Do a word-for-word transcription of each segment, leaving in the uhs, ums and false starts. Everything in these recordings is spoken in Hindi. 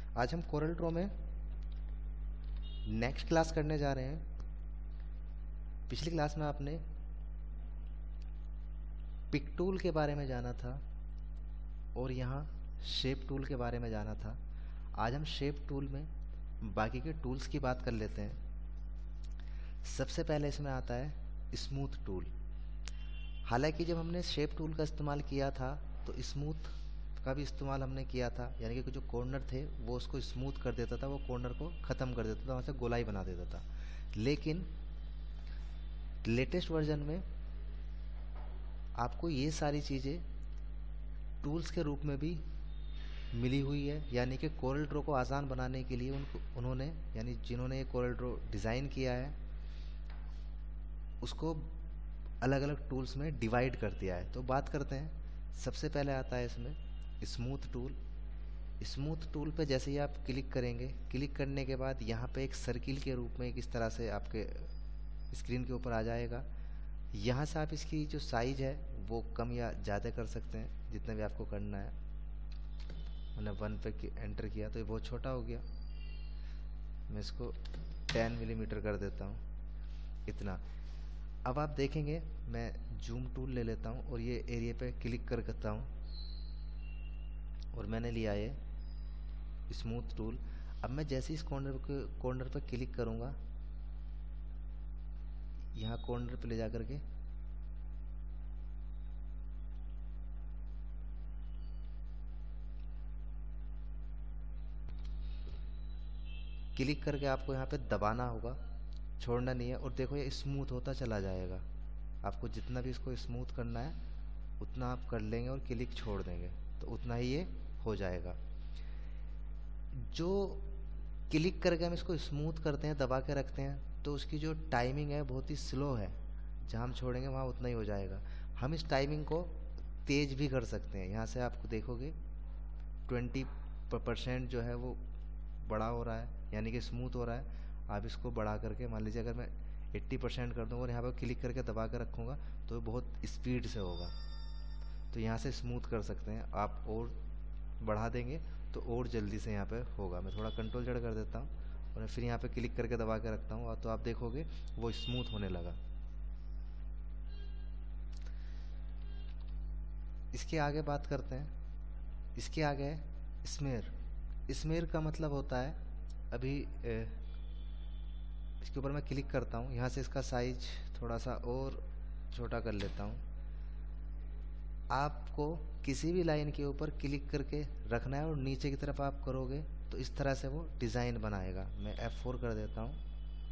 आज हम कोरल ड्रॉ में नेक्स्ट क्लास करने जा रहे हैं। पिछली क्लास में आपने पिक टूल के बारे में जाना था और यहाँ शेप टूल के बारे में जाना था। आज हम शेप टूल में बाकी के टूल्स की बात कर लेते हैं। सबसे पहले इसमें आता है स्मूथ टूल। हालांकि जब हमने शेप टूल का इस्तेमाल किया था तो स्मूथ का भी इस्तेमाल हमने किया था, यानी कि जो कॉर्नर थे वो उसको स्मूथ कर देता था, वो कॉर्नर को ख़त्म कर देता था, वहाँ से गोलाई बना देता था। लेकिन लेटेस्ट वर्जन में आपको ये सारी चीज़ें टूल्स के रूप में भी मिली हुई है, यानी कि कोरल ड्रॉ को आसान बनाने के लिए उनको उन्होंने यानी जिन्होंने ये कोरल ड्रॉ डिज़ाइन किया है उसको अलग अलग टूल्स में डिवाइड कर दिया है। तो बात करते हैं। सबसे पहले आता है इसमें स्मूथ टूल। स्मूथ टूल पे जैसे ही आप क्लिक करेंगे, क्लिक करने के बाद यहाँ पे एक सर्किल के रूप में इस तरह से आपके स्क्रीन के ऊपर आ जाएगा। यहाँ से आप इसकी जो साइज़ है वो कम या ज़्यादा कर सकते हैं, जितना भी आपको करना है। मैंने वन पे एंटर किया तो ये बहुत छोटा हो गया, मैं इसको टेन मिलीमीटर कर देता हूँ, इतना। अब आप देखेंगे मैं जूम टूल ले लेता हूँ और ये एरिया पे क्लिक कर करता हूँ और मैंने लिया ये स्मूथ टूल। अब मैं जैसे इस कॉर्नर के कॉर्नर पर क्लिक करूँगा, यहाँ कॉर्नर पे ले जा करके क्लिक करके आपको यहाँ पे दबाना होगा, छोड़ना नहीं है। और देखो ये स्मूथ होता चला जाएगा। आपको जितना भी इसको स्मूथ करना है उतना आप कर लेंगे और क्लिक छोड़ देंगे तो उतना ही ये हो जाएगा। जो क्लिक करके हम इसको स्मूथ करते हैं, दबा के रखते हैं, तो उसकी जो टाइमिंग है बहुत ही स्लो है। जहाँ हम छोड़ेंगे वहाँ उतना ही हो जाएगा। हम इस टाइमिंग को तेज़ भी कर सकते हैं। यहाँ से आपको देखोगे ट्वेंटी परसेंट जो है वो बड़ा हो रहा है, यानी कि स्मूथ हो रहा है। आप इसको बढ़ा करके, मान लीजिए अगर मैं अस्सी परसेंट कर दूँगा और यहाँ पर क्लिक करके दबा कर रखूँगा तो बहुत स्पीड से होगा। तो यहाँ से स्मूथ कर सकते हैं। आप और बढ़ा देंगे तो और जल्दी से यहाँ पे होगा। मैं थोड़ा कंट्रोल जड़ कर देता हूँ और फिर यहाँ पे क्लिक करके दबा के रखता हूँ तो आप देखोगे वो स्मूथ होने लगा। इसके आगे बात करते हैं। इसके आगे है स्मेयर। स्मेयर का मतलब होता है, अभी ए, इसके ऊपर मैं क्लिक करता हूँ, यहाँ से इसका साइज थोड़ा सा और छोटा कर लेता हूँ। आपको किसी भी लाइन के ऊपर क्लिक करके रखना है और नीचे की तरफ आप करोगे तो इस तरह से वो डिज़ाइन बनाएगा। मैं एफ फोर कर देता हूँ।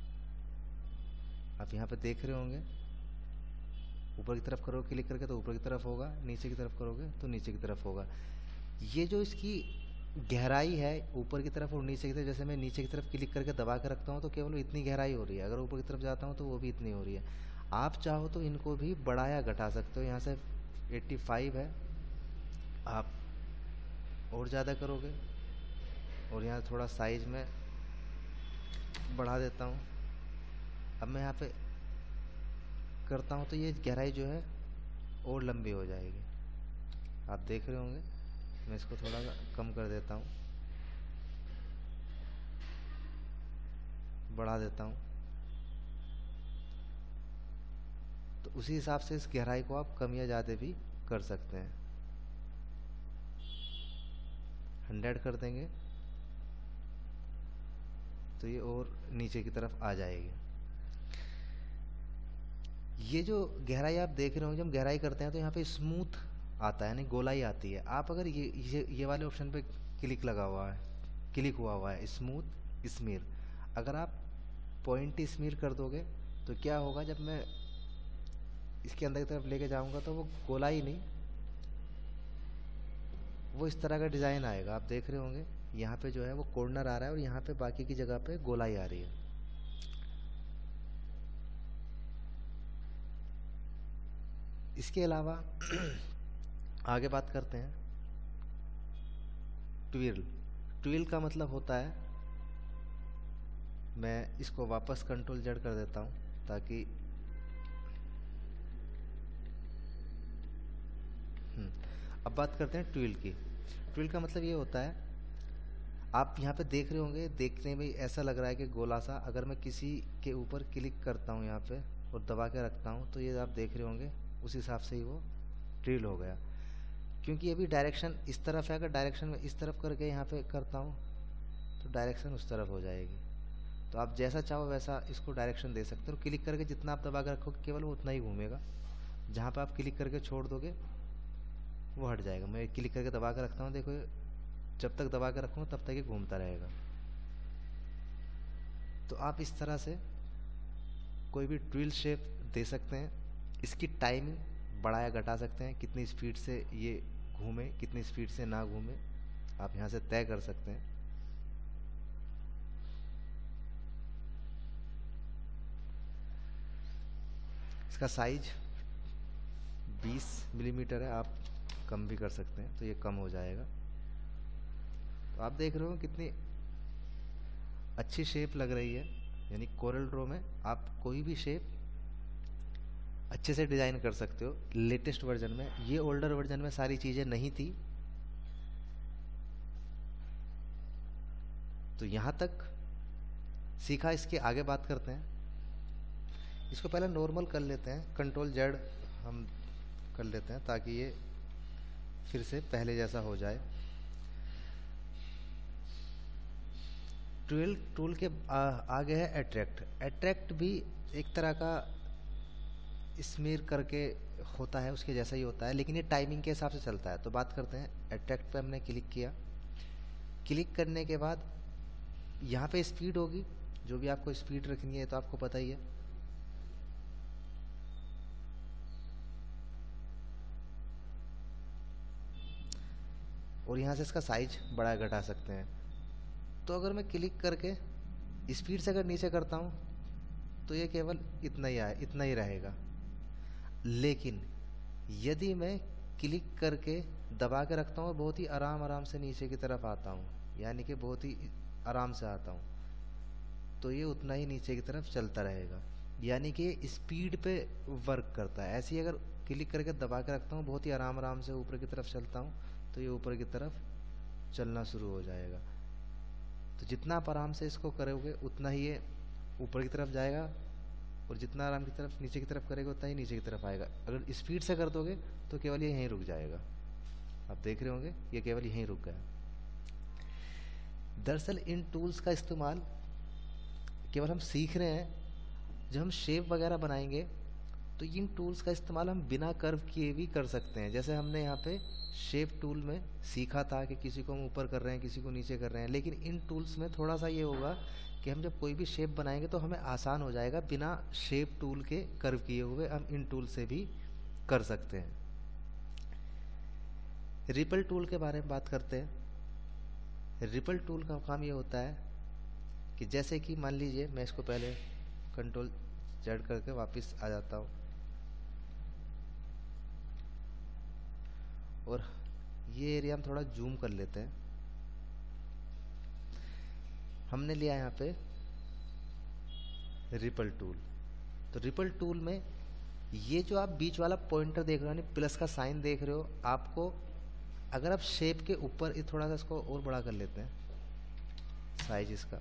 आप यहाँ पे देख रहे होंगे, ऊपर की तरफ करोगे क्लिक करके तो ऊपर की तरफ होगा, नीचे की तरफ करोगे तो नीचे की तरफ होगा। ये जो इसकी गहराई है ऊपर की तरफ और नीचे की तरफ, जैसे मैं नीचे की तरफ क्लिक करके दबा के रखता हूँ तो केवल इतनी गहराई हो रही है। अगर ऊपर की तरफ जाता हूँ तो वो भी इतनी हो रही है। आप चाहो तो इनको भी बढ़ाया घटा सकते हो। यहाँ से पचासी है, आप और ज़्यादा करोगे और यहाँ थोड़ा साइज में बढ़ा देता हूँ। अब मैं यहाँ पे करता हूँ तो ये गहराई जो है और लंबी हो जाएगी। आप देख रहे होंगे, मैं इसको थोड़ा कम कर देता हूँ, बढ़ा देता हूँ। तो उसी हिसाब से इस गहराई को आप कम या ज़्यादा भी कर सकते हैं। हंड्रेड कर देंगे तो ये और नीचे की तरफ आ जाएगी। ये जो गहराई आप देख रहे हो, जब गहराई करते हैं तो यहाँ पे स्मूथ आता है, यानी गोलाई आती है। आप अगर ये ये, ये वाले ऑप्शन पे क्लिक लगा हुआ है, क्लिक हुआ हुआ है स्मूथ स्मीर, अगर आप पॉइंट स्मीर कर दोगे तो क्या होगा, जब मैं इसके अंदर की तरफ लेके जाऊंगा तो वो गोलाई नहीं, वो इस तरह का डिज़ाइन आएगा। आप देख रहे होंगे यहाँ पे जो है वो कॉर्नर आ रहा है और यहाँ पे बाकी की जगह पे गोलाई आ रही है। इसके अलावा आगे बात करते हैं ट्विल। ट्विल का मतलब होता है, मैं इसको वापस कंट्रोल जेड कर देता हूँ ताकि अब बात करते हैं ट्विल की। ट्विल का मतलब ये होता है, आप यहाँ पे देख रहे होंगे, देखने में ऐसा लग रहा है कि गोला सा, अगर मैं किसी के ऊपर क्लिक करता हूँ यहाँ पे और दबा के रखता हूँ तो ये आप देख रहे होंगे उस हिसाब से ही वो ड्रिल हो गया। क्योंकि अभी डायरेक्शन इस तरफ है, अगर डायरेक्शन में इस तरफ करके यहाँ पे करता हूँ तो डायरेक्शन उस तरफ हो जाएगी। तो आप जैसा चाहो वैसा इसको डायरेक्शन दे सकते हो। क्लिक करके जितना आप दबा के रखोगे केवल वो उतना ही घूमेगा, जहाँ पे आप क्लिक करके छोड़ दोगे वो हट जाएगा। मैं क्लिक करके दबा के रखता हूँ, देखो जब तक दबा के रखूँगा तब तक ये घूमता रहेगा। तो आप इस तरह से कोई भी ड्रिल शेप दे सकते हैं। इसकी टाइमिंग बढ़ाया घटा सकते हैं, कितनी स्पीड से ये घूमे कितनी स्पीड से ना घूमे आप यहाँ से तय कर सकते हैं। इसका साइज बीस मिलीमीटर है, आप कम भी कर सकते हैं तो ये कम हो जाएगा। तो आप देख रहे हो कितनी अच्छी शेप लग रही है। यानी कोरल ड्रॉ में आप कोई भी शेप अच्छे से डिजाइन कर सकते हो लेटेस्ट वर्जन में। ये ओल्डर वर्जन में सारी चीजें नहीं थी। तो यहां तक सीखा, इसके आगे बात करते हैं। इसको पहले नॉर्मल कर लेते हैं, कंट्रोल जेड हम कर लेते हैं ताकि ये फिर से पहले जैसा हो जाए। ड्रिल टूल के आ, आगे है अट्रैक्ट। अट्रैक्ट भी एक तरह का स्मीर करके होता है, उसके जैसा ही होता है, लेकिन ये टाइमिंग के हिसाब से चलता है। तो बात करते हैं अट्रैक्ट पे। हमने क्लिक किया, क्लिक करने के बाद यहाँ पे स्पीड होगी, जो भी आपको स्पीड रखनी है तो आपको पता ही है। और यहाँ से इसका साइज बड़ा घटा सकते हैं। तो अगर मैं क्लिक करके स्पीड से अगर नीचे करता हूँ तो ये केवल इतना ही आए इतना ही रहेगा। लेकिन यदि मैं क्लिक करके दबा के रखता हूँ, बहुत ही आराम आराम से नीचे की तरफ आता हूँ, यानी कि बहुत ही आराम से आता हूँ, तो ये उतना ही नीचे की तरफ चलता रहेगा। यानी कि स्पीड पे वर्क करता है। ऐसे ही अगर क्लिक करके दबा के रखता हूँ, बहुत ही आराम आराम से ऊपर की तरफ चलता हूँ, तो ये ऊपर की तरफ चलना शुरू हो जाएगा। तो जितना आप आराम से इसको करोगे उतना ही ये ऊपर की तरफ जाएगा, और जितना आराम की तरफ नीचे की तरफ करेगा उतना ही नीचे की तरफ आएगा। अगर स्पीड से कर दोगे तो केवल ये यहीं रुक जाएगा। आप देख रहे होंगे ये केवल यहीं रुक गया। दरअसल इन टूल्स का इस्तेमाल केवल हम सीख रहे हैं। जब हम शेप वगैरह बनाएंगे तो इन टूल्स का इस्तेमाल हम बिना कर्व किए भी कर सकते हैं। जैसे हमने यहाँ पे शेप टूल में सीखा था कि किसी को हम ऊपर कर रहे हैं, किसी को नीचे कर रहे हैं, लेकिन इन टूल्स में थोड़ा सा ये होगा कि हम जब कोई भी शेप बनाएंगे तो हमें आसान हो जाएगा। बिना शेप टूल के कर्व किए हुए हम इन टूल से भी कर सकते हैं। रिपल टूल के बारे में बात करते हैं। रिपल टूल का काम ये होता है कि जैसे कि मान लीजिए मैं इसको पहले कंट्रोल जेड करके वापस आ जाता हूँ, और ये एरिया हम थोड़ा जूम कर लेते हैं। हमने लिया यहाँ पे रिपल टूल। तो रिपल टूल में ये जो आप बीच वाला पॉइंटर देख रहे हो, प्लस का साइन देख रहे हो, आपको अगर आप शेप के ऊपर ये थोड़ा सा इसको और बड़ा कर लेते हैं, साइज इसका,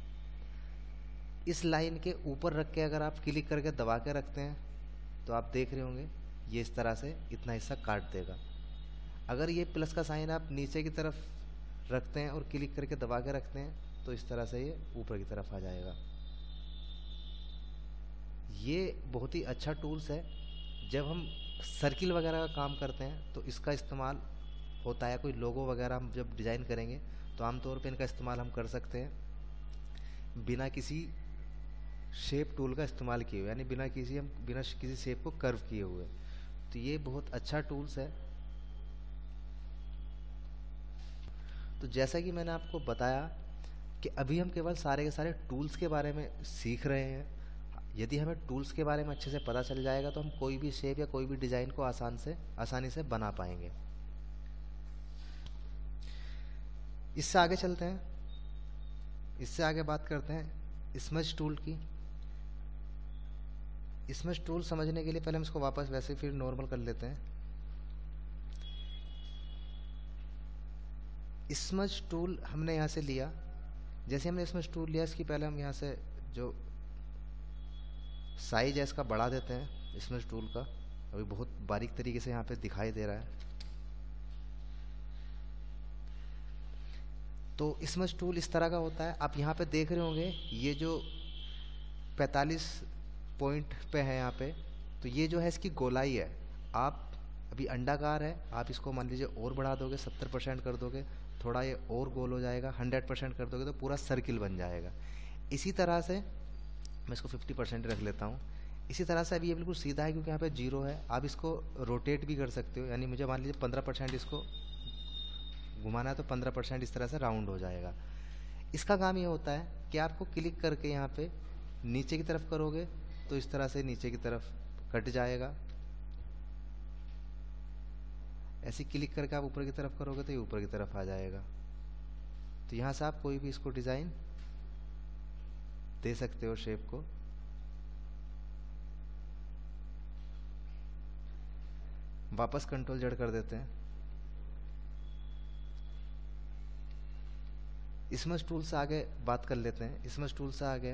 इस लाइन के ऊपर रख के अगर आप क्लिक करके दबा के रखते हैं तो आप देख रहे होंगे ये इस तरह से इतना हिस्सा काट देगा। अगर ये प्लस का साइन आप नीचे की तरफ रखते हैं और क्लिक करके दबा के रखते हैं तो इस तरह से ये ऊपर की तरफ आ जाएगा। ये बहुत ही अच्छा टूल्स है। जब हम सर्किल वगैरह का काम करते हैं तो इसका इस्तेमाल होता है। कोई लोगो वगैरह हम जब डिज़ाइन करेंगे तो आमतौर पे इनका इस्तेमाल हम कर सकते हैं बिना किसी शेप टूल का इस्तेमाल किए हुए, यानी बिना किसी हम बिना किसी शेप को कर्व किए हुए। तो ये बहुत अच्छा टूल्स है। तो जैसा कि मैंने आपको बताया कि अभी हम केवल सारे के सारे टूल्स के बारे में सीख रहे हैं। यदि हमें टूल्स के बारे में अच्छे से पता चल जाएगा तो हम कोई भी शेप या कोई भी डिज़ाइन को आसान से आसानी से बना पाएंगे। इससे आगे चलते हैं। इससे आगे बात करते हैं स्मज टूल की। स्मज टूल समझने के लिए पहले हम इसको वापस वैसे फिर नॉर्मल कर लेते हैं। स्मज टूल हमने यहाँ से लिया, जैसे हमने स्मज टूल लिया इसकी पहले हम यहाँ से जो साइज है इसका बढ़ा देते हैं स्मज टूल का। अभी बहुत बारीक तरीके से यहाँ पे दिखाई दे रहा है। तो स्मज टूल इस तरह का होता है। आप यहाँ पे देख रहे होंगे ये जो पैंतालीस पॉइंट पे है यहाँ पे, तो ये जो है इसकी गोलाई है। आप अभी अंडाकार है, आप इसको मान लीजिए और बढ़ा दोगे, सत्तर परसेंट कर दोगे, थोड़ा ये और गोल हो जाएगा, हंड्रेड परसेंट कर दोगे तो पूरा सर्किल बन जाएगा। इसी तरह से मैं इसको फिफ्टी परसेंट रख लेता हूँ। इसी तरह से अभी ये बिल्कुल सीधा है क्योंकि यहाँ पे जीरो है। आप इसको रोटेट भी कर सकते हो, यानी मुझे मान लीजिए पंद्रह परसेंट इसको घुमाना है तो पंद्रह परसेंट इस तरह से राउंड हो जाएगा। इसका काम ये होता है कि आपको क्लिक करके यहाँ पे नीचे की तरफ करोगे तो इस तरह से नीचे की तरफ कट जाएगा। ऐसे क्लिक करके आप ऊपर की तरफ करोगे तो ये ऊपर की तरफ आ जाएगा। तो यहाँ से आप कोई भी इसको डिज़ाइन दे सकते हो शेप को। वापस कंट्रोल जेड कर देते हैं। स्मज टूल से आगे बात कर लेते हैं। स्मज टूल से आगे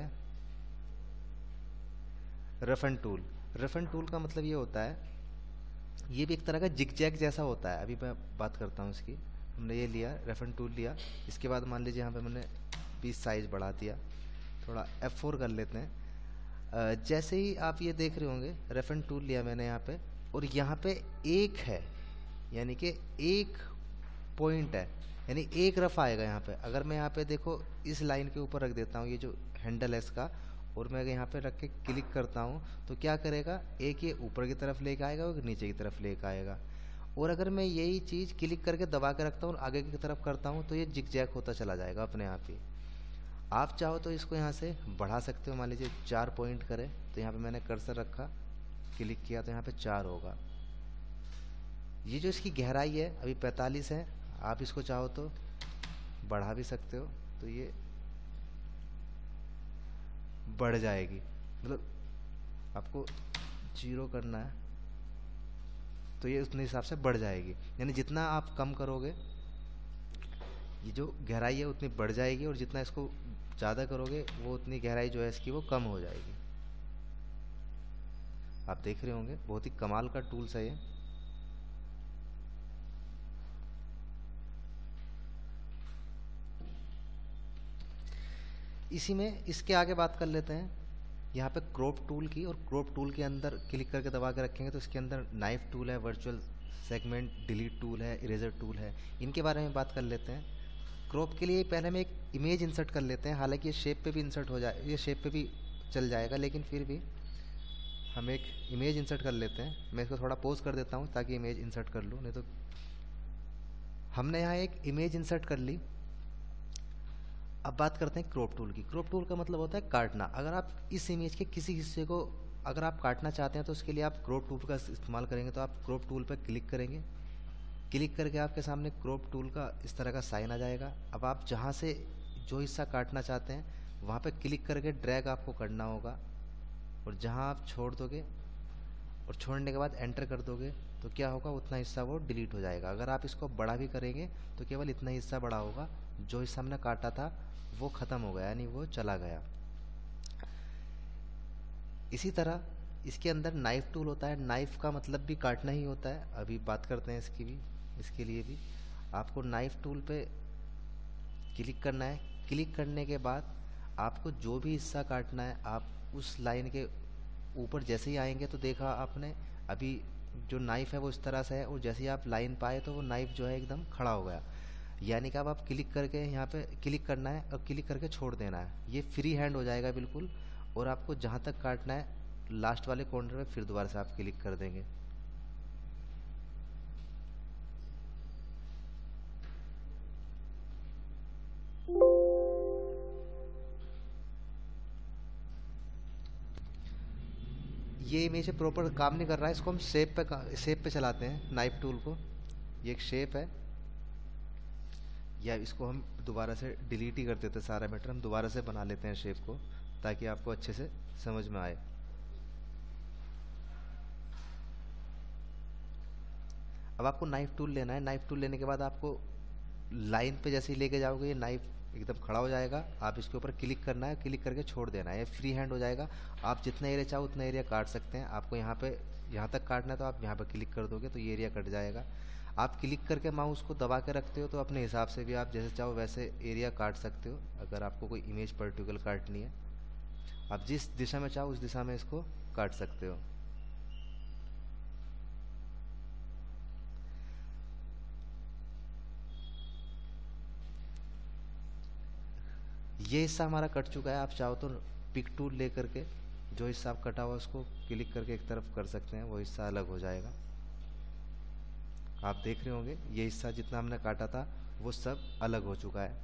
रफन टूल। रफन टूल का मतलब ये होता है, ये भी एक तरह का जिगजैग जैसा होता है। अभी मैं बात करता हूँ इसकी। हमने ये लिया, रफन टूल लिया, इसके बाद मान लीजिए यहाँ पे मैंने बीस साइज बढ़ा दिया, थोड़ा एफ फोर कर लेते हैं। जैसे ही आप ये देख रहे होंगे रफन टूल लिया मैंने यहाँ पे, और यहाँ पे एक है, यानी कि एक पॉइंट है, यानी एक रफ आएगा यहाँ पे। अगर मैं यहाँ पे देखो इस लाइन के ऊपर रख देता हूँ ये जो हैंडल है इसका, और मैं यहाँ पे रख के क्लिक करता हूँ तो क्या करेगा, एक ये ऊपर की तरफ लेके आएगा और नीचे की तरफ लेके आएगा। और अगर मैं यही चीज़ क्लिक करके दबा के रखता हूँ और आगे की तरफ करता हूँ तो ये जिगजैग होता चला जाएगा अपने आप ही। आप चाहो तो इसको यहाँ से बढ़ा सकते हो, मान लीजिए चार पॉइंट करें तो यहाँ पे मैंने कर्सर रखा, क्लिक किया तो यहाँ पे चार होगा। ये जो इसकी गहराई है अभी पैंतालीस है, आप इसको चाहो तो बढ़ा भी सकते हो तो ये बढ़ जाएगी। मतलब आपको जीरो करना है तो ये उतने हिसाब से बढ़ जाएगी, यानी जितना आप कम करोगे ये जो गहराई है उतनी बढ़ जाएगी, और जितना इसको ज़्यादा करोगे वो उतनी गहराई जो है इसकी वो कम हो जाएगी। आप देख रहे होंगे बहुत ही कमाल का टूल्स है ये। इसी में इसके आगे बात कर लेते हैं यहाँ पे क्रॉप टूल की। और क्रॉप टूल के अंदर क्लिक करके दबा के रखेंगे तो इसके अंदर नाइफ टूल है, वर्चुअल सेगमेंट डिलीट टूल है, इरेजर टूल है। इनके बारे में बात कर लेते हैं। क्रॉप के लिए पहले हम एक इमेज इंसर्ट कर लेते हैं। हालांकि ये शेप पे भी इंसर्ट हो जाए, ये शेप पे भी चल जाएगा, लेकिन फिर भी हम एक इमेज इंसर्ट कर लेते हैं। मैं इसको थोड़ा पॉज कर देता हूँ ताकि इमेज इंसर्ट कर लूँ, नहीं तो हमने यहाँ एक इमेज इंसर्ट कर ली। अब बात करते हैं क्रॉप टूल की। क्रॉप टूल का मतलब होता है काटना। अगर आप इस इमेज के किसी हिस्से को अगर आप काटना चाहते हैं तो उसके लिए आप क्रॉप टूल का इस्तेमाल करेंगे। तो आप क्रॉप टूल पर क्लिक करेंगे, क्लिक करके आपके सामने क्रॉप टूल का इस तरह का साइन आ जाएगा। अब आप जहाँ से जो हिस्सा काटना चाहते हैं वहाँ पे क्लिक करके ड्रैग आपको करना होगा, और जहाँ आप छोड़ दोगे और छोड़ने के बाद एंटर कर दोगे तो क्या होगा, उतना हिस्सा वो डिलीट हो जाएगा। अगर आप इसको बड़ा भी करेंगे तो केवल इतना हिस्सा बड़ा होगा, जो हिस्सा हमने काटा था वो ख़त्म हो गया, यानी वो चला गया। इसी तरह इसके अंदर नाइफ टूल होता है। नाइफ का मतलब भी काटना ही होता है। अभी बात करते हैं इसकी भी। इसके लिए भी आपको नाइफ टूल पे क्लिक करना है। क्लिक करने के बाद आपको जो भी हिस्सा काटना है आप उस लाइन के ऊपर जैसे ही आएंगे तो देखा आपने अभी जो नाइफ है वो इस तरह से है, और जैसे ही आप लाइन पाए तो वो नाइफ जो है एकदम खड़ा हो गया। यानी कि अब आप क्लिक करके यहाँ पे क्लिक करना है और क्लिक करके छोड़ देना है, ये फ्री हैंड हो जाएगा बिल्कुल। और आपको जहाँ तक काटना है लास्ट वाले कॉर्नर में फिर दोबारा से आप क्लिक कर देंगे। ये इमेज प्रॉपर काम नहीं कर रहा है, इसको हम शेप पे शेप पे चलाते हैं नाइफ टूल को। ये एक शेप है, या इसको हम दोबारा से डिलीट ही कर देते हैं सारा मैटर, हम दोबारा से बना लेते हैं शेप को ताकि आपको अच्छे से समझ में आए। अब आपको नाइफ टूल लेना है। नाइफ टूल लेने के बाद आपको लाइन पे जैसे ही लेके जाओगे ये नाइफ एकदम खड़ा हो जाएगा। आप इसके ऊपर क्लिक करना है, क्लिक करके छोड़ देना है, ये फ्री हैंड हो जाएगा। आप जितना एरिया चाहो उतना एरिया काट सकते हैं। आपको यहाँ पे यहाँ तक काटना है तो आप यहाँ पे क्लिक कर दोगे तो ये एरिया कट जाएगा। आप क्लिक करके माउस को दबा के रखते हो तो अपने हिसाब से भी आप जैसे चाहो वैसे एरिया काट सकते हो। अगर आपको कोई इमेज पर्टिकुलर काटनी है, आप जिस दिशा में चाहो उस दिशा में इसको काट सकते हो। ये हिस्सा हमारा कट चुका है। आप चाहो तो पिक टूल ले करके जो हिस्सा आप कटा हुआ उसको क्लिक करके एक तरफ कर सकते हैं, वो हिस्सा अलग हो जाएगा। आप देख रहे होंगे ये हिस्सा जितना हमने काटा था वो सब अलग हो चुका है।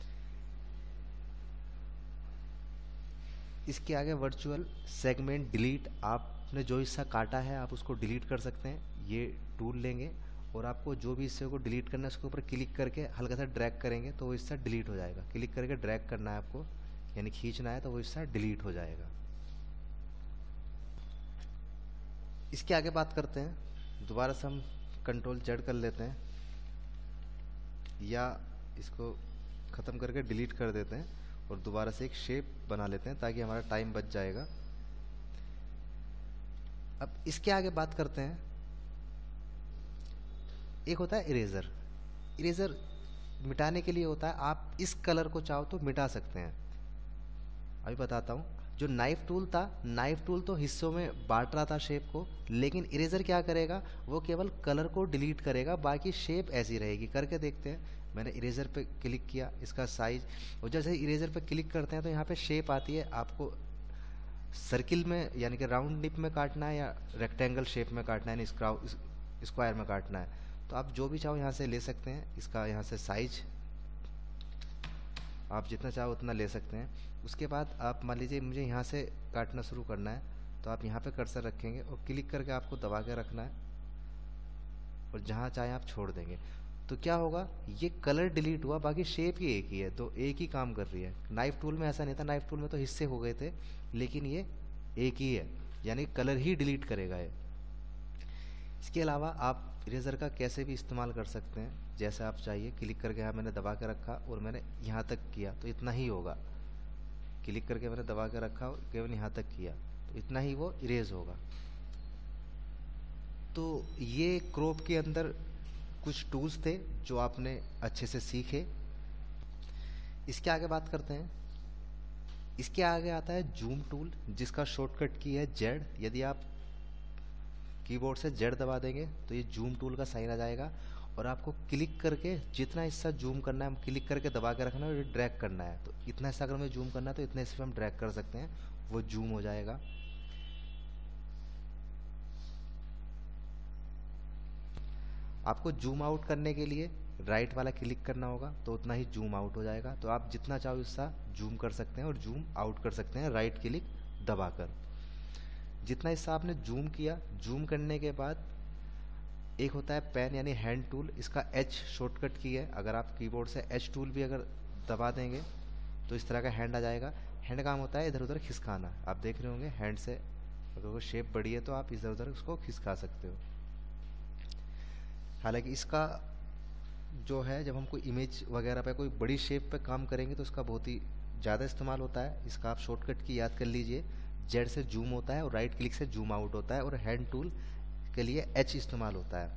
इसके आगे वर्चुअल सेगमेंट डिलीट, आपने जो हिस्सा काटा है आप उसको डिलीट कर सकते हैं। ये टूल लेंगे और आपको जो भी हिस्से को डिलीट करना है उसके ऊपर क्लिक करके हल्का सा ड्रैग करेंगे तो वो हिस्सा डिलीट हो जाएगा। क्लिक करके ड्रैग करना है आपको, यानी खींचना है, तो वो हिस्सा डिलीट हो जाएगा। इसके आगे बात करते हैं। दोबारा से हम कंट्रोल जेड कर लेते हैं या इसको ख़त्म करके डिलीट कर देते हैं और दोबारा से एक शेप बना लेते हैं ताकि हमारा टाइम बच जाएगा। अब इसके आगे बात करते हैं। एक होता है इरेजर। इरेजर मिटाने के लिए होता है, आप इस कलर को चाहो तो मिटा सकते हैं। अभी बताता हूँ। जो नाइफ टूल था, नाइफ टूल तो हिस्सों में बांट रहा था शेप को, लेकिन इरेजर क्या करेगा, वो केवल कलर को डिलीट करेगा, बाकी शेप ऐसी रहेगी। करके देखते हैं। मैंने इरेजर पे क्लिक किया, इसका साइज, और जैसे इरेजर पे क्लिक करते हैं तो यहाँ पे शेप आती है। आपको सर्किल में यानी कि राउंड निप में काटना है या रेक्टेंगल शेप में काटना है, स्क्वायर में काटना है, तो आप जो भी चाहो यहाँ से ले सकते हैं। इसका यहाँ से साइज आप जितना चाहो उतना ले सकते हैं। उसके बाद आप मान लीजिए मुझे यहाँ से काटना शुरू करना है तो आप यहाँ पे कर्सर रखेंगे और क्लिक करके आपको दबा के रखना है और जहाँ चाहे आप छोड़ देंगे। तो क्या होगा, ये कलर डिलीट हुआ, बाकी शेप ही एक ही है, तो एक ही काम कर रही है। नाइफ टूल में ऐसा नहीं था, नाइफ टूल में तो हिस्से हो गए थे, लेकिन ये एक ही है, यानी कलर ही डिलीट करेगा ये। इसके अलावा आप इरेजर का कैसे भी इस्तेमाल कर सकते हैं, जैसा आप चाहिए। क्लिक करके यहाँ मैंने दबा के रखा और मैंने यहाँ तक किया तो इतना ही होगा। क्लिक करके मैंने दबा के रखा और केवल यहाँ तक किया तो इतना ही वो इरेज होगा। तो ये क्रॉप के अंदर कुछ टूल्स थे जो आपने अच्छे से सीखे। इसके आगे बात करते हैं। इसके आगे आता है जूम टूल, जिसका शॉर्टकट की है जेड। यदि आप कीबोर्ड से जेड दबा देंगे तो ये जूम टूल का साइन आ जाएगा और आपको क्लिक करके जितना हिस्सा जूम करना है, क्लिक करके दबा के रखना है और ड्रैग करना है। तो इतना हिस्सा अगर हमें जूम करना है तो इतने हिस्से हम ड्रैग कर सकते हैं, वो जूम हो जाएगा। आपको जूम आउट करने के लिए राइट वाला क्लिक करना होगा तो उतना ही जूम आउट हो जाएगा। तो आप जितना चाहो हिस्सा जूम कर सकते हैं और जूम आउट कर सकते हैं राइट क्लिक दबाकर। जितना हिस्सा आपने जूम किया, जूम करने के बाद एक होता है पेन यानी हैंड टूल, इसका एच शॉर्टकट की है। अगर आप कीबोर्ड से एच टूल भी अगर दबा देंगे तो इस तरह का हैंड आ जाएगा। हैंड काम होता है इधर उधर खिसकाना। आप देख रहे होंगे हैंड से अगर वो शेप बड़ी है तो आप इधर उधर उसको खिसका सकते हो। हालांकि इसका जो है, जब हम कोई इमेज वगैरह पे कोई बड़ी शेप पे काम करेंगे तो इसका बहुत ही ज़्यादा इस्तेमाल होता है। इसका आप शॉर्टकट की याद कर लीजिए। जेड से जूम होता है और राइट क्लिक से जूम आउट होता है और हैंड टूल के लिए एच इस्तेमाल होता है।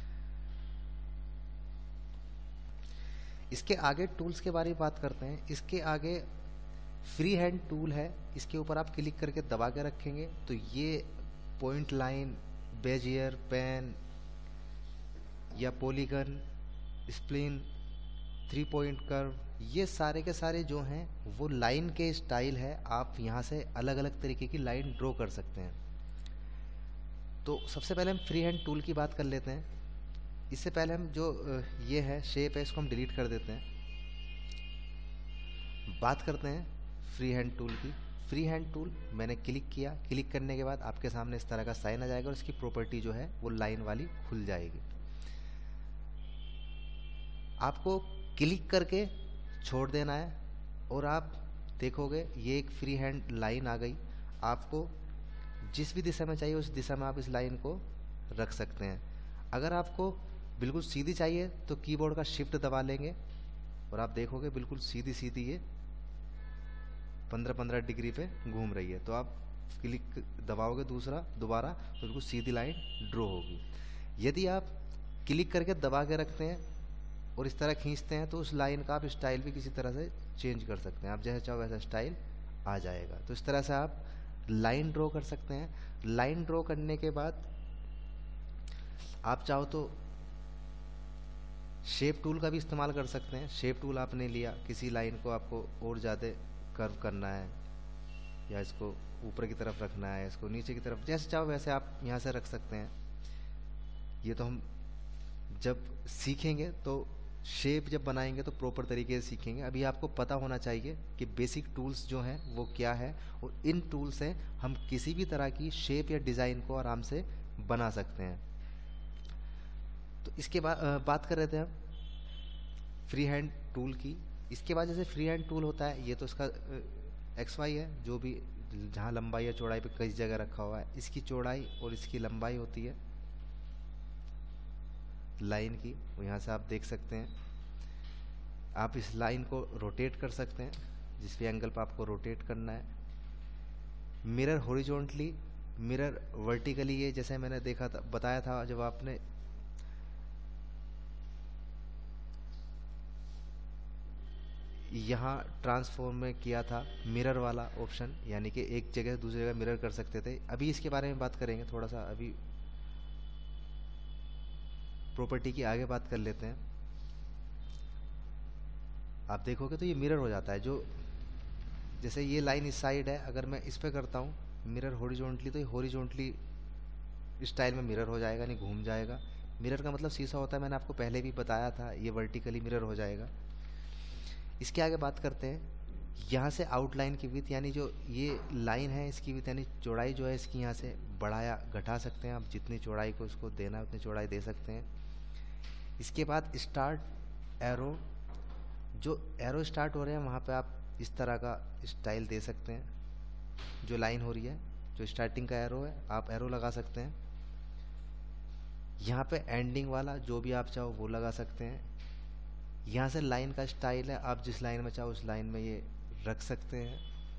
इसके आगे टूल्स के बारे में बात करते हैं। इसके आगे फ्री हैंड टूल है, इसके ऊपर आप क्लिक करके दबा के रखेंगे तो ये पॉइंट लाइन, बेजियर, पेन या polygon, spline, three point curve, ये सारे के सारे जो हैं वो लाइन के स्टाइल है। आप यहाँ से अलग अलग तरीके की लाइन ड्रॉ कर सकते हैं। तो सबसे पहले हम फ्री हैंड टूल की बात कर लेते हैं। इससे पहले हम जो ये है शेप है इसको हम डिलीट कर देते हैं। बात करते हैं फ्री हैंड टूल की। फ्री हैंड टूल मैंने क्लिक किया, क्लिक करने के बाद आपके सामने इस तरह का साइन आ जाएगा और इसकी प्रॉपर्टी जो है वो लाइन वाली खुल जाएगी। आपको क्लिक करके छोड़ देना है और आप देखोगे ये एक फ्री हैंड लाइन आ गई। आपको जिस भी दिशा में चाहिए उस दिशा में आप इस लाइन को रख सकते हैं। अगर आपको बिल्कुल सीधी चाहिए तो कीबोर्ड का शिफ्ट दबा लेंगे और आप देखोगे बिल्कुल सीधी सीधी ये पंद्रह पंद्रह डिग्री पे घूम रही है। तो आप क्लिक दबाओगे दूसरा दोबारा तो बिल्कुल सीधी लाइन ड्रॉ होगी। यदि आप क्लिक करके दबा के रखते हैं और इस तरह खींचते हैं तो उस लाइन का आप स्टाइल भी किसी तरह से चेंज कर सकते हैं। आप जैसे चाहो वैसा स्टाइल आ जाएगा। तो इस तरह से आप लाइन ड्रॉ कर सकते हैं। लाइन ड्रॉ करने के बाद आप चाहो तो शेप टूल का भी इस्तेमाल कर सकते हैं। शेप टूल आपने लिया, किसी लाइन को आपको और ज़्यादा कर्व करना है या इसको ऊपर की तरफ रखना है, इसको नीचे की तरफ, जैसे चाहो वैसे आप यहाँ से रख सकते हैं। ये तो हम जब सीखेंगे तो शेप जब बनाएंगे तो प्रॉपर तरीके से सीखेंगे। अभी आपको पता होना चाहिए कि बेसिक टूल्स जो हैं वो क्या है और इन टूल से हम किसी भी तरह की शेप या डिज़ाइन को आराम से बना सकते हैं। तो इसके बाद बात कर रहे थे हम फ्री हैंड टूल की। इसके बाद जैसे फ्री हैंड टूल होता है, ये तो इसका एक्स वाई है, जो भी जहाँ लंबाई या चौड़ाई पे कई जगह रखा हुआ है। इसकी चौड़ाई और इसकी लंबाई होती है लाइन की, वो यहाँ से आप देख सकते हैं। आप इस लाइन को रोटेट कर सकते हैं जिस भी एंगल पर आपको रोटेट करना है। मिरर हॉरिजॉन्टली, मिरर वर्टिकली, ये जैसे मैंने देखा था, बताया था जब आपने यहाँ ट्रांसफॉर्म में किया था मिरर वाला ऑप्शन, यानी कि एक जगह दूसरी जगह मिरर कर सकते थे। अभी इसके बारे में बात करेंगे थोड़ा सा, अभी प्रॉपर्टी की आगे बात कर लेते हैं। आप देखोगे तो ये मिरर हो जाता है। जो जैसे ये लाइन इस साइड है, अगर मैं इस पे करता हूँ मिरर हॉरिजॉन्टली, तो ये हॉरिजॉन्टली स्टाइल में मिरर हो जाएगा, नहीं घूम जाएगा। मिरर का मतलब शीशा होता है, मैंने आपको पहले भी बताया था। ये वर्टिकली मिरर हो जाएगा। इसके आगे बात करते हैं यहाँ से आउटलाइन की विड्थ, यानी जो ये लाइन है इसकी विड्थ यानी चौड़ाई जो है इसकी, यहाँ से बढ़ाया घटा सकते हैं आप। जितनी चौड़ाई को इसको देना है उतनी चौड़ाई दे सकते हैं। इसके बाद स्टार्ट एरो, जो एरो स्टार्ट हो रहे हैं वहाँ पे आप इस तरह का स्टाइल दे सकते हैं। जो लाइन हो रही है, जो स्टार्टिंग का एरो है, आप एरो लगा सकते हैं। यहाँ पे एंडिंग वाला जो भी आप चाहो वो लगा सकते हैं। यहाँ से लाइन का स्टाइल है, आप जिस लाइन में चाहो उस लाइन में ये रख सकते हैं।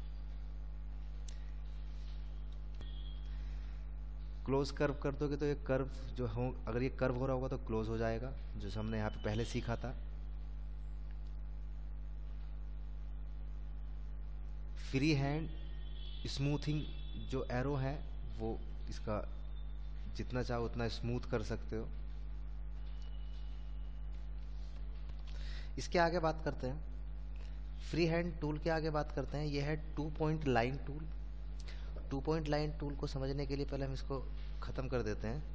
क्लोज कर्व कर दोगे तो ये कर्व जो हो, अगर ये कर्व हो रहा होगा तो क्लोज हो जाएगा, जो हमने यहाँ पे पहले सीखा था। फ्री हैंड स्मूथिंग, जो एरो है वो इसका जितना चाहो उतना स्मूथ कर सकते हो। इसके आगे बात करते हैं फ्री हैंड टूल के आगे बात करते हैं। यह है two point line tool. Two point line tool को समझने के लिए पहले हम इसको खत्म कर देते हैं।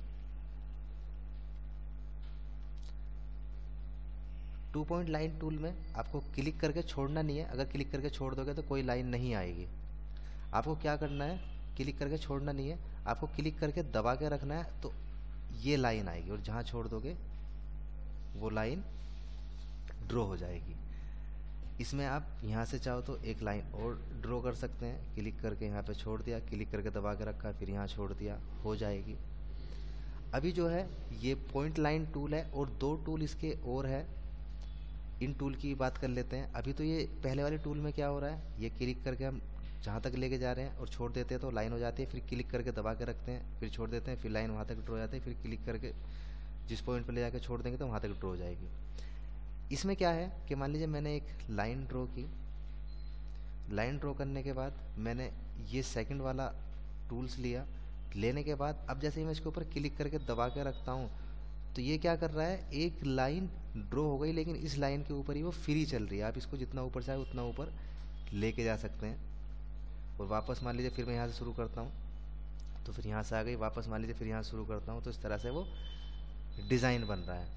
टू पॉइंट लाइन टूल में आपको क्लिक करके छोड़ना नहीं है। अगर क्लिक करके छोड़ दोगे तो कोई लाइन नहीं आएगी। आपको क्या करना है, क्लिक करके छोड़ना नहीं है, आपको क्लिक करके दबा के रखना है तो ये लाइन आएगी, और जहाँ छोड़ दोगे वो लाइन ड्रॉ हो जाएगी। इसमें आप यहाँ से चाहो तो एक लाइन और ड्रॉ कर सकते हैं। क्लिक करके यहाँ पे छोड़ दिया, क्लिक करके दबा के रखा, फिर यहाँ छोड़ दिया, हो जाएगी। अभी जो है ये पॉइंट लाइन टूल है और दो टूल इसके और है। इन टूल की बात कर लेते हैं। अभी तो ये पहले वाले टूल में क्या हो रहा है, ये क्लिक करके हम जहाँ तक लेके जा रहे हैं और छोड़ देते हैं तो लाइन हो जाती है। फिर क्लिक करके दबा के रखते हैं, फिर छोड़ देते हैं, फिर लाइन वहाँ तक ड्रॉ हो जाती है। फिर क्लिक करके जिस पॉइंट पर ले जाकर छोड़ देंगे तो वहाँ तक ड्रॉ हो जाएगी। इसमें क्या है कि मान लीजिए मैंने एक लाइन ड्रॉ की। लाइन ड्रॉ करने के बाद मैंने ये सेकंड वाला टूल्स लिया। लेने के बाद अब जैसे ही मैं इसके ऊपर क्लिक करके दबा के रखता हूँ तो ये क्या कर रहा है, एक लाइन ड्रॉ हो गई, लेकिन इस लाइन के ऊपर ही वो फ्री चल रही है। आप इसको जितना ऊपर चाहे उतना ऊपर लेके जा सकते हैं। और वापस मान लीजिए फिर मैं यहाँ से शुरू करता हूँ तो फिर यहाँ से आ गई, वापस मान लीजिए फिर यहाँ से शुरू करता हूँ, तो इस तरह से वो डिज़ाइन बन रहा है।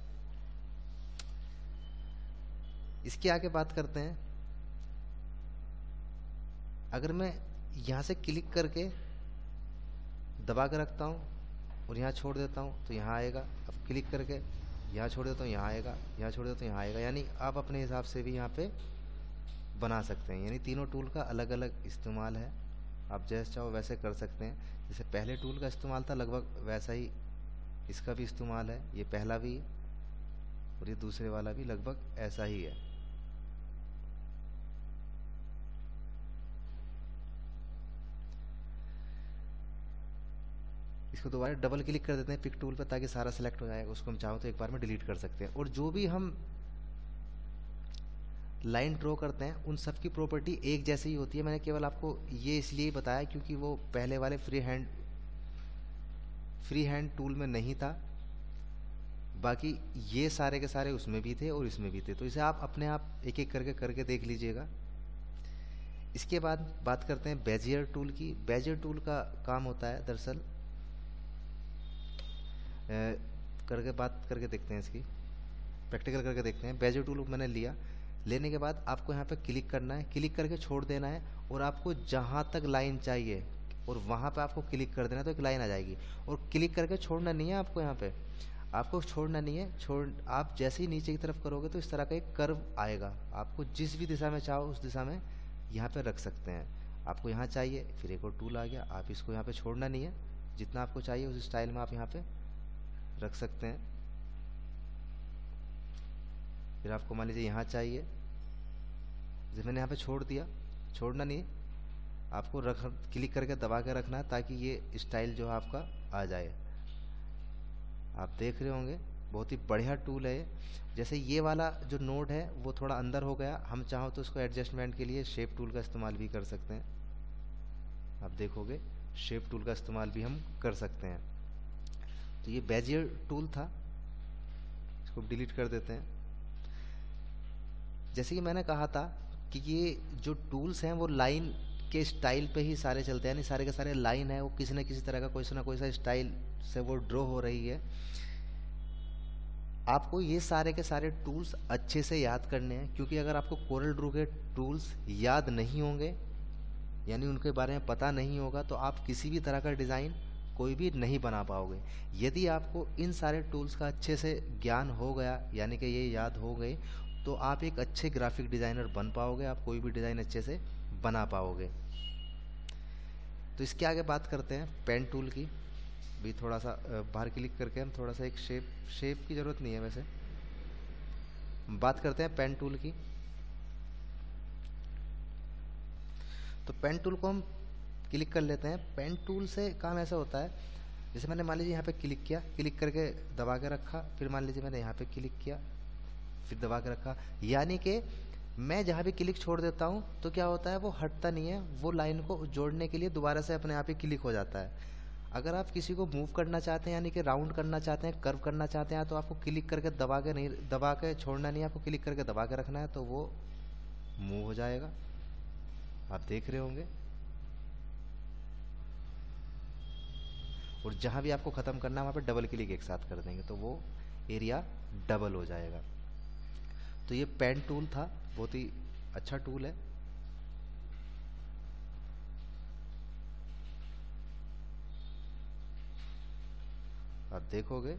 इसके आगे बात करते हैं। अगर मैं यहाँ से क्लिक करके दबा कर रखता हूँ और यहाँ छोड़ देता हूँ तो यहाँ आएगा। अब क्लिक करके यहाँ छोड़ देता हूँ, यहाँ आएगा, यहाँ छोड़ देता हूँ, यहाँ आएगा। यानी आप अपने हिसाब से भी यहाँ पे बना सकते हैं। यानी तीनों टूल का अलग अलग इस्तेमाल है, आप जैसे चाहो वैसे कर सकते हैं। जैसे पहले टूल का इस्तेमाल था लगभग वैसा ही इसका भी इस्तेमाल है, ये पहला भी और ये दूसरे वाला भी लगभग ऐसा ही है। इसको दोबारा डबल क्लिक कर देते हैं पिक टूल पे ताकि सारा सेलेक्ट हो जाएगा। उसको हम चाहो तो एक बार में डिलीट कर सकते हैं। और जो भी हम लाइन ड्रॉ करते हैं उन सब की प्रॉपर्टी एक जैसी ही होती है। मैंने केवल आपको ये इसलिए बताया क्योंकि वो पहले वाले free hand free hand tool में नहीं था, बाकी ये सारे के सारे उसमें भी थे और इसमें भी थे। तो इसे आप अपने आप एक एक करके करके देख लीजिएगा। इसके बाद बात करते हैं बेजियर टूल की। बेजियर टूल का काम होता है दरअसल करके बात करके देखते हैं, इसकी प्रैक्टिकल करके देखते हैं। बेजियर टूल मैंने लिया, लेने के बाद आपको यहाँ पे क्लिक करना है, क्लिक करके छोड़ देना है और आपको जहाँ तक लाइन चाहिए और वहाँ पे आपको क्लिक कर देना, तो एक लाइन आ जाएगी। और क्लिक करके छोड़ना नहीं है आपको, यहाँ पे आपको छोड़ना नहीं है। छोड़ आप जैसे ही नीचे की तरफ करोगे तो इस तरह का एक कर्व आएगा। आपको जिस भी दिशा में चाहो उस दिशा में यहाँ पे रख सकते हैं। आपको यहाँ चाहिए, फिर एक और टूल आ गया, आप इसको यहाँ पे छोड़ना नहीं है, जितना आपको चाहिए उस स्टाइल में आप यहाँ पे रख सकते हैं। फिर आपको मान लीजिए यहाँ चाहिए, जैसे मैंने यहाँ पे छोड़ दिया, छोड़ना नहीं, आपको रख क्लिक करके दबा के रखना है ताकि ये स्टाइल जो है आपका आ जाए। आप देख रहे होंगे बहुत ही बढ़िया टूल है। जैसे ये वाला जो नोड है वो थोड़ा अंदर हो गया, हम चाहो तो उसको एडजस्टमेंट के लिए शेप टूल का इस्तेमाल भी कर सकते हैं। आप देखोगे शेप टूल का इस्तेमाल भी हम कर सकते हैं। तो ये बेजियर टूल था, इसको डिलीट कर देते हैं। जैसे कि मैंने कहा था कि ये जो टूल्स हैं वो लाइन के स्टाइल पे ही सारे चलते हैं, यानी सारे के सारे लाइन है वो किसी न किसी तरह का कोई ना कोई सा स्टाइल से वो ड्रॉ हो रही है। आपको ये सारे के सारे टूल्स अच्छे से याद करने हैं, क्योंकि अगर आपको कोरल ड्रॉ के टूल्स याद नहीं होंगे यानी उनके बारे में पता नहीं होगा तो आप किसी भी तरह का डिज़ाइन कोई भी नहीं बना पाओगे। यदि आपको इन सारे टूल्स का अच्छे से ज्ञान हो गया यानी कि ये याद हो गए तो आप एक अच्छे ग्राफिक डिज़ाइनर बन पाओगे, आप कोई भी डिज़ाइन अच्छे से बना पाओगे। तो इसके आगे बात करते हैं पेन टूल की। भी थोड़ा सा बाहर क्लिक करके हम थोड़ा सा एक शेप शेप की ज़रूरत नहीं है, वैसे बात करते हैं पेन टूल की। तो पेन टूल को हम क्लिक कर लेते हैं। पेन टूल से काम ऐसा होता है, जैसे मैंने मान लीजिए यहाँ पे क्लिक किया, क्लिक करके दबा के रखा, फिर मान लीजिए मैंने यहाँ पे क्लिक किया फिर दबा के रखा, यानी कि मैं जहाँ भी क्लिक छोड़ देता हूँ तो क्या होता है वो हटता नहीं है, वो लाइन को जोड़ने के लिए दोबारा से अपने आप ही क्लिक हो जाता है। अगर आप किसी को मूव करना चाहते हैं यानी कि राउंड करना चाहते हैं, कर्व करना चाहते हैं, तो आपको क्लिक करके दबा के नहीं दबा के छोड़ना नहीं है, आपको क्लिक करके दबा के रखना है तो वो मूव हो जाएगा। आप देख रहे होंगे। और जहाँ भी आपको ख़त्म करना है वहाँ पे डबल क्लिक एक साथ कर देंगे तो वो एरिया डबल हो जाएगा। तो ये पेन टूल था, बहुत ही अच्छा टूल है। आप देखोगे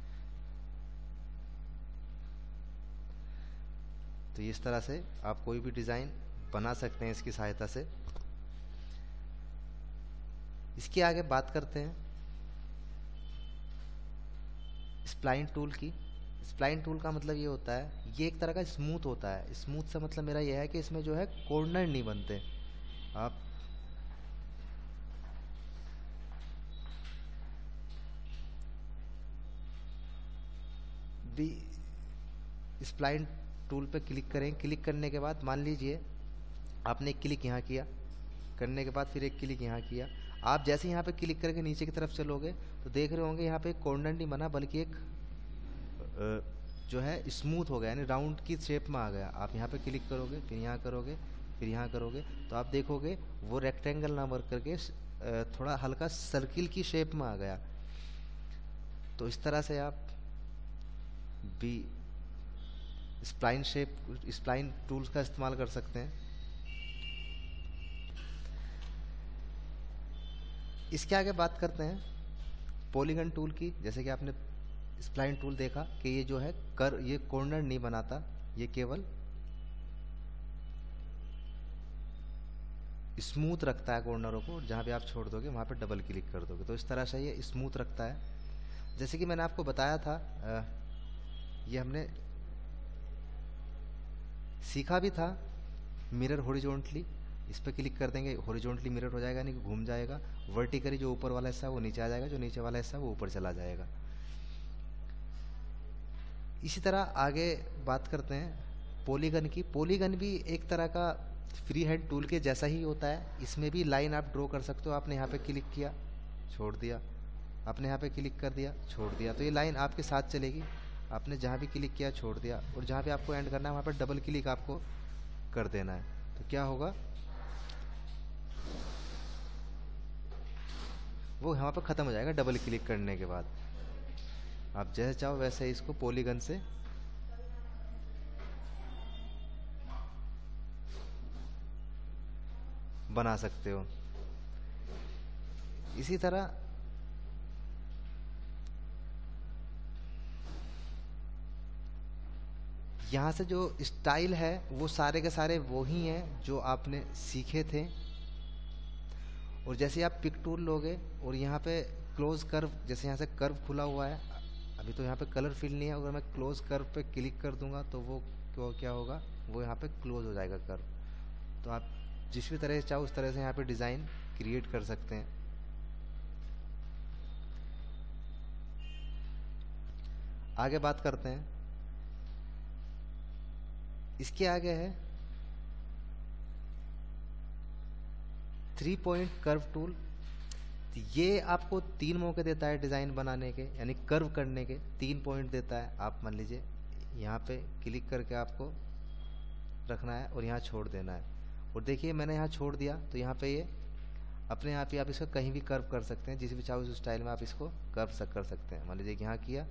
तो इस तरह से आप कोई भी डिज़ाइन बना सकते हैं इसकी सहायता से। इसके आगे बात करते हैं स्प्लाइन टूल की। स्प्लाइन टूल का मतलब ये होता है, ये एक तरह का स्मूथ होता है। स्मूथ से मतलब मेरा ये है कि इसमें जो है कॉर्नर नहीं बनते। आप भी स्प्लाइन टूल पे क्लिक करें, क्लिक करने के बाद मान लीजिए आपने एक क्लिक यहाँ किया, करने के बाद फिर एक क्लिक यहाँ किया। आप जैसे यहाँ पे क्लिक करके नीचे की तरफ चलोगे तो देख रहे होंगे यहाँ पे कॉर्नर नहीं बना बल्कि एक जो है स्मूथ हो गया, यानी राउंड की शेप में आ गया। आप यहाँ पे क्लिक करोगे, फिर यहाँ करोगे, फिर यहाँ करोगे तो आप देखोगे वो रेक्टेंगल ना वर्क करके थोड़ा हल्का सर्किल की शेप में आ गया। तो इस तरह से आप भी स्प्लाइन शेप स्प्लाइन टूल्स का इस्तेमाल कर सकते हैं। इसके आगे बात करते हैं पॉलीगन टूल की। जैसे कि आपने स्प्लाइन टूल देखा कि ये जो है कर ये कॉर्नर नहीं बनाता, ये केवल स्मूथ रखता है कॉर्नरों को। जहाँ भी आप छोड़ दोगे वहाँ पे डबल क्लिक कर दोगे तो इस तरह से ये स्मूथ रखता है। जैसे कि मैंने आपको बताया था, आ, ये हमने सीखा भी था, मिरर हॉरिजॉन्टली, इस पर क्लिक कर देंगे हॉरिजॉन्टली मिरर हो जाएगा, नहीं कि घूम जाएगा। वर्टिकली जो ऊपर वाला हिस्सा है वो नीचे आ जाएगा, जो नीचे वाला हिस्सा है वो ऊपर चला जाएगा। इसी तरह आगे बात करते हैं पॉलीगन की। पॉलीगन भी एक तरह का फ्री हैंड टूल के जैसा ही होता है। इसमें भी लाइन आप ड्रॉ कर सकते हो। आपने यहाँ पे क्लिक किया, छोड़ दिया, आपने यहाँ पे क्लिक कर दिया, छोड़ दिया, तो ये लाइन आपके साथ चलेगी। आपने जहाँ भी क्लिक किया, छोड़ दिया, और जहाँ पे आपको एंड करना है वहाँ पर डबल क्लिक आपको कर देना है। तो क्या होगा, वो यहाँ पर ख़त्म हो जाएगा डबल क्लिक करने के बाद। आप जैसे चाहो वैसे ही इसको पॉलीगन से बना सकते हो। इसी तरह यहाँ से जो स्टाइल है वो सारे के सारे वो ही हैं जो आपने सीखे थे। और जैसे आप पिक टूल लोगे और यहाँ पे क्लोज कर्व, जैसे यहाँ से कर्व खुला हुआ है, अभी तो यहाँ पे कलर फिल नहीं है, अगर मैं क्लोज कर्व पे क्लिक कर दूंगा तो वो क्या होगा, वो यहाँ पे क्लोज हो जाएगा कर्व। तो आप जिस भी तरह से चाहो उस तरह से यहाँ पे डिज़ाइन क्रिएट कर सकते हैं। आगे बात करते हैं, इसके आगे है थ्री पॉइंट कर्व टूल। ये आपको तीन मौके देता है डिज़ाइन बनाने के, यानी कर्व करने के तीन पॉइंट देता है। आप मान लीजिए यहाँ पे क्लिक करके आपको रखना है और यहाँ छोड़ देना है। और देखिए मैंने यहाँ छोड़ दिया तो यहाँ पे ये अपने आप ही आप इसको कहीं भी कर्व कर सकते हैं, जिस भी चाहो उस स्टाइल में आप इसको कर्व कर सकते हैं। मान लीजिए यहाँ किया,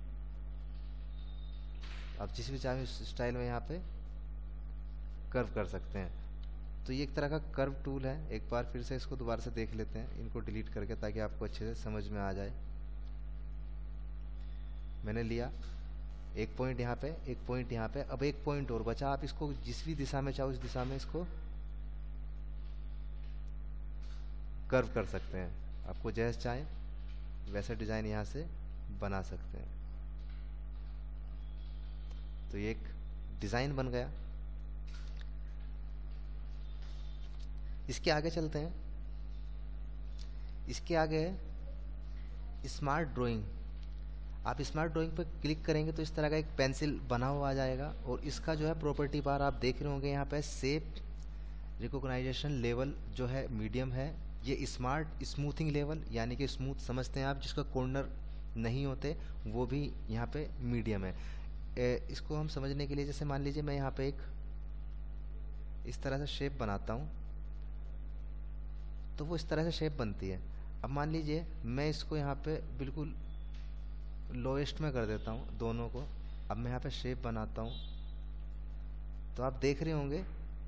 आप जिस भी चाहे उस स्टाइल में यहाँ पे कर्व कर सकते हैं। तो ये एक तरह का कर्व टूल है। एक बार फिर से इसको दोबारा से देख लेते हैं, इनको डिलीट करके, ताकि आपको अच्छे से समझ में आ जाए। मैंने लिया एक पॉइंट यहाँ पे, एक पॉइंट यहाँ पे, अब एक पॉइंट और बचा। आप इसको जिस भी दिशा में चाहो उस दिशा में इसको कर्व कर सकते हैं। आपको जैसे चाहे वैसा डिज़ाइन यहाँ से बना सकते हैं। तो ये एक डिज़ाइन बन गया। इसके आगे चलते हैं। इसके आगे है स्मार्ट ड्राइंग। आप स्मार्ट ड्राइंग पर क्लिक करेंगे तो इस तरह का एक पेंसिल बना हुआ आ जाएगा। और इसका जो है प्रॉपर्टी बार आप देख रहे होंगे यहाँ पे, शेप रिकॉग्नाइजेशन लेवल जो है मीडियम है। ये स्मार्ट स्मूथिंग लेवल, यानी कि स्मूथ समझते हैं आप, जिसका कॉर्नर नहीं होते, वो भी यहाँ पे मीडियम है। ए, इसको हम समझने के लिए, जैसे मान लीजिए मैं यहाँ पे एक इस तरह से शेप बनाता हूँ तो वो इस तरह से शेप बनती है। अब मान लीजिए मैं इसको यहाँ पे बिल्कुल लोएस्ट में कर देता हूँ दोनों को। अब मैं यहाँ पे शेप बनाता हूँ तो आप देख रहे होंगे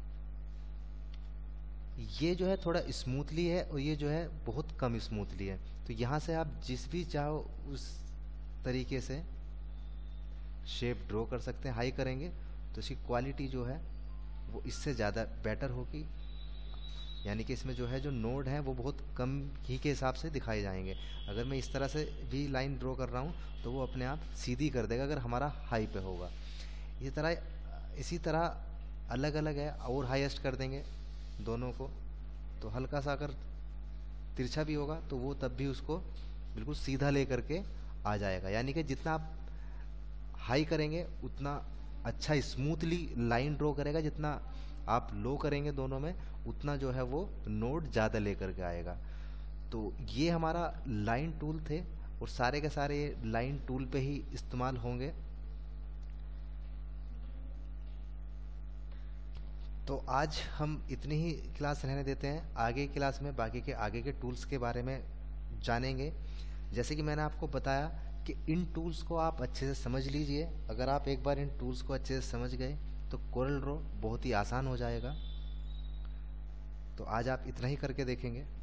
ये जो है थोड़ा स्मूथली है और ये जो है बहुत कम स्मूथली है। तो यहाँ से आप जिस भी चाहो उस तरीके से शेप ड्रॉ कर सकते हैं। हाई करेंगे तो इसकी क्वालिटी जो है वो इससे ज़्यादा बेटर होगी, यानी कि इसमें जो है जो नोड है वो बहुत कम ही के हिसाब से दिखाए जाएंगे। अगर मैं इस तरह से भी लाइन ड्रॉ कर रहा हूँ तो वो अपने आप सीधी कर देगा अगर हमारा हाई पे होगा। इसी तरह इसी तरह अलग अलग है, और हाईएस्ट कर देंगे दोनों को तो हल्का सा अगर तिरछा भी होगा तो वो तब भी उसको बिल्कुल सीधा ले करके आ जाएगा। यानी कि जितना आप हाई करेंगे उतना अच्छा स्मूथली लाइन ड्रॉ करेगा, जितना आप लो करेंगे दोनों में उतना जो है वो नोड ज़्यादा लेकर के आएगा। तो ये हमारा लाइन टूल थे और सारे के सारे लाइन टूल पे ही इस्तेमाल होंगे। तो आज हम इतनी ही क्लास रहने देते हैं। आगे क्लास में बाकी के आगे के टूल्स के बारे में जानेंगे। जैसे कि मैंने आपको बताया कि इन टूल्स को आप अच्छे से समझ लीजिए। अगर आप एक बार इन टूल्स को अच्छे से समझ गए तो कोरल ड्रॉ बहुत ही आसान हो जाएगा। तो आज आप इतना ही करके देखेंगे।